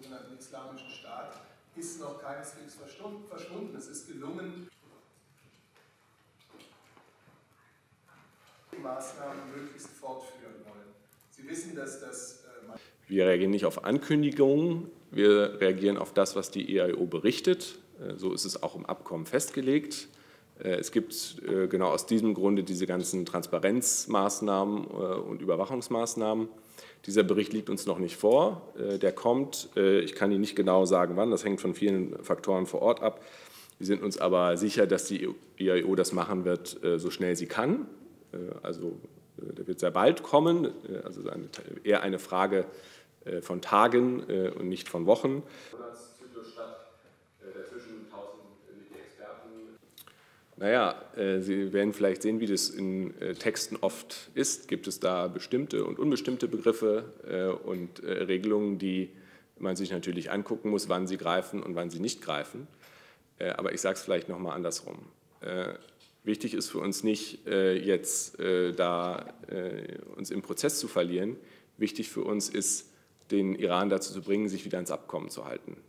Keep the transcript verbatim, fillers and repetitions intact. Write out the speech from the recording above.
sogenannten Islamischen Staat, ist noch keineswegs verschwunden. Es ist gelungen, die Maßnahmen möglichst fortführen wollen. Sie wissen, dass das... Äh, wir reagieren nicht auf Ankündigungen, wir reagieren auf das, was die E A I O berichtet. So ist es auch im Abkommen festgelegt. Es gibt genau aus diesem Grunde diese ganzen Transparenzmaßnahmen und Überwachungsmaßnahmen. Dieser Bericht liegt uns noch nicht vor. Der kommt. Ich kann Ihnen nicht genau sagen, wann. Das hängt von vielen Faktoren vor Ort ab. Wir sind uns aber sicher, dass die E A I O das machen wird, so schnell sie kann. Also der wird sehr bald kommen. Also eher eine Frage von Tagen und nicht von Wochen. Naja, Sie werden vielleicht sehen, wie das in Texten oft ist. Gibt es da bestimmte und unbestimmte Begriffe und Regelungen, die man sich natürlich angucken muss, wann sie greifen und wann sie nicht greifen. Aber ich sage es vielleicht noch mal andersrum. Wichtig ist für uns nicht, jetzt da uns im Prozess zu verlieren. Wichtig für uns ist, den Iran dazu zu bringen, sich wieder ans Abkommen zu halten.